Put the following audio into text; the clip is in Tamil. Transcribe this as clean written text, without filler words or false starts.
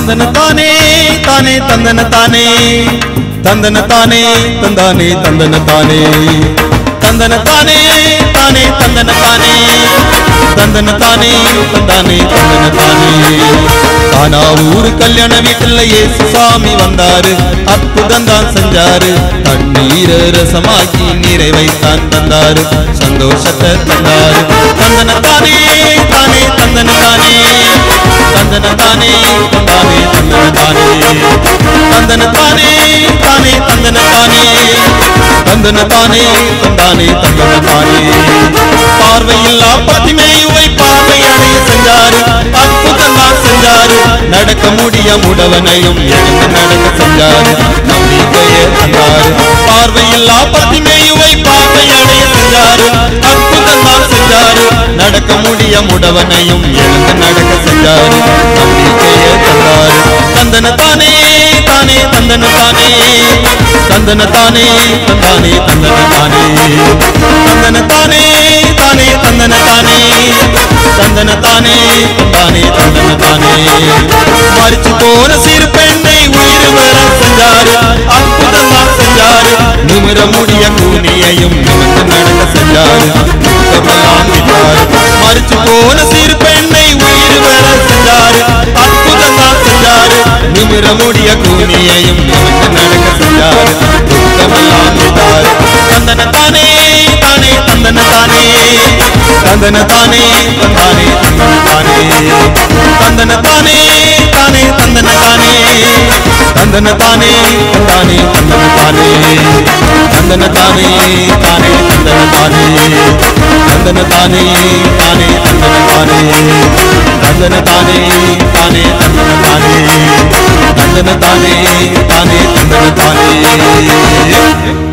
தந்தன தானே தானே தந்தன தானே தந்தன தானே தந்தானே தந்தன தானே தந்தன தானே தானே தந்தன தானே தந்தன தானே தந்தானே தந்தன தானே கானாவூர் கல்யாண வீட்டுல இயேசு சாமி வந்தாரு அற்புதம் தான் செஞ்சாரு தண்ணீர ரசமாக்கி நிறைவைத்தான் தந்தாரு சந்தோஷத்தை தந்தாரு தந்தன தானே தானே தந்தன தானே தந்தன தானே தந்தானே தந்தன தானே தந்தன தானே தானே தந்தன தானே தந்தன தானே தந்தானே தந்தன தானே பார்வையில்லா பத்திமேயுவை பார்வையடைய செஞ்சாரு அற்புதம் தான் செஞ்சாரு நடக்க முடிய முடவனையும் எழுந்து நடக்க செஞ்சாரு நம்பிக்கையை தந்தாரு பார்வையில்லா பத்திமேயுவை பார்வையடைய செஞ்சாரு அற்புதம் தான் செஞ்சாரு நடக்க முடிய முடவனையும் எழுந்து நடக்க செஞ்சாரு நம்பிக்கையை தந்தாரு தந்தன தானே தானே தந்தன தானே தந்தன தானே தந்தானே தந்தன தானே தந்தன தானே தானே தந்தன தானே தந்தன தானே தந்தானே தந்தன தானே மரிச்சு போன சிறு பெண்ணை உயிர் வர செஞ்சாரு அற்புதம் தான் செஞ்சாரு நிமிர முடிய கூனியையும் நிமிர்ந்து நடக்க செஞ்சாரு மரிச்சு போன சிறு பெண்ணை உயிர் வர செஞ்சாரு அற்புதம் தான் செஞ்சாரு நிமிர முடிய கூனியையும் நிமிர்ந்து நடக்க செஞ்சாரு துக்கமெல்லாம் விட்டாரு தந்தன தானே தானே தந்தன தானே தந்தன தானே தந்தானே தந்தன தானே தந்தன தானே தானே தந்தன தானே தந்தன தானே தந்தானே தந்தன தானே தந்தன தானே தானே தந்தன தானே தந்தன தானே தானே தந்தன தானே தந்தன தானே தானே தந்தன தானே தந்தன தானே தானே தந்தன தானே